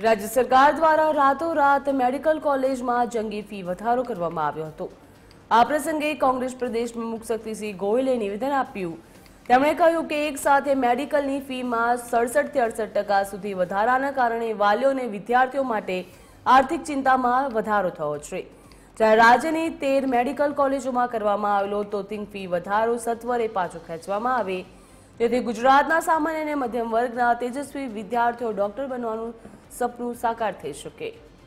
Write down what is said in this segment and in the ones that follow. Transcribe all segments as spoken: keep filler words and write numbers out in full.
રાજ્ય સરકાર દ્વારા રાતોરાત મેડિકલ કોલેજમાં જંગી ફી વધારો કરવામાં આવ્યો હતો। આ પ્રસંગે કોંગ્રેસ પ્રદેશ પ્રમુખ શક્તિસિંહ ગોહિલે નિવેદન આપ્યું। તેમણે કહ્યું કે એક સાથે મેડિકલની ફીમાં સડસઠ થી અડસઠ ટકા સુધી વધારાના કારણે વાલીઓ અને વિદ્યાર્થીઓ માટે આર્થિક ચિંતામાં વધારો થયો છે। જ્યારે રાજ્યની તેર મેડિકલ કોલેજોમાં કરવામાં આવેલો તોતિંગ ફી વધારો સત્વરે પાછો ખેંચવામાં આવે જેથી ગુજરાતના સામાન્ય અને મધ્યમ વર્ગના તેજસ્વી વિદ્યાર્થીઓ ડોક્ટર બનવાનું સપનું સાકાર થઈ શકે।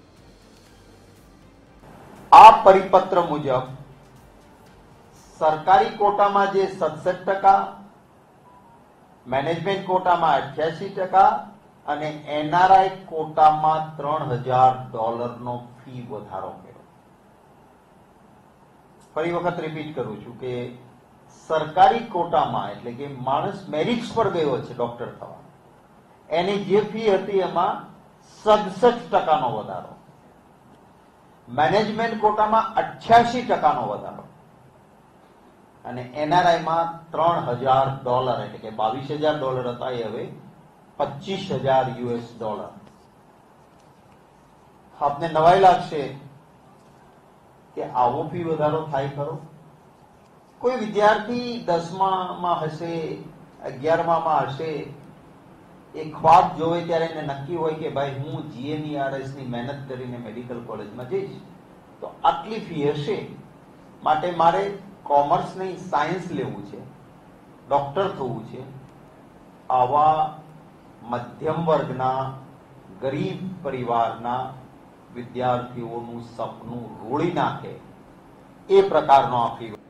આ પરિપત્ર મુજબ સરકારી કોટામાં જે સડસઠ ટકા, મેનેજમેન્ટ કોટામાં અઠ્યાસી ટકા અને એનઆરઆઈ કોટામાં ત્રણ હજાર ડોલરનો ફી વધારો કર્યો। ફરી વખત રિપીટ કરું છું કે સરકારી કોટામાં એટલે કે માણસ મેરિટ્સ પર ગયો છે ડોક્ટર થવા, એની જે ફી હતી એમાં સડસઠ ટકાનો વધારો, મેનેજમેન્ટ કોટામાં અઠ્યાસી ટકાનો વધારો અને એનઆરઆઈમાં ત્રણ હજાર ડોલર એટલે કે બાવીસ હજાર ડોલર હતા એ હવે પચીસ હજાર યુએસ ડોલર। આપને નવાઈ લાગશે કે આવો ફી વધારો થાય ખરો? કોઈ વિદ્યાર્થી દસમામાં હશે, અગિયારમામાં હશે, એ ખ્વાબ જોવે ત્યારે એને નક્કી હોય કે ભાઈ હું જીએનઈઆરએસ ની મહેનત કરીને મેડિકલ કોલેજમાં જઈશ તો આટલી ફી હશે, માટે મારે કોમર્સ નહીં સાયન્સ લેવું છે, ડોક્ટર થવું છે। આવા મધ્યમ વર્ગના ગરીબ પરિવારના વિદ્યાર્થીઓનું સપનું રોળી નાખે એ પ્રકારનો આ ફી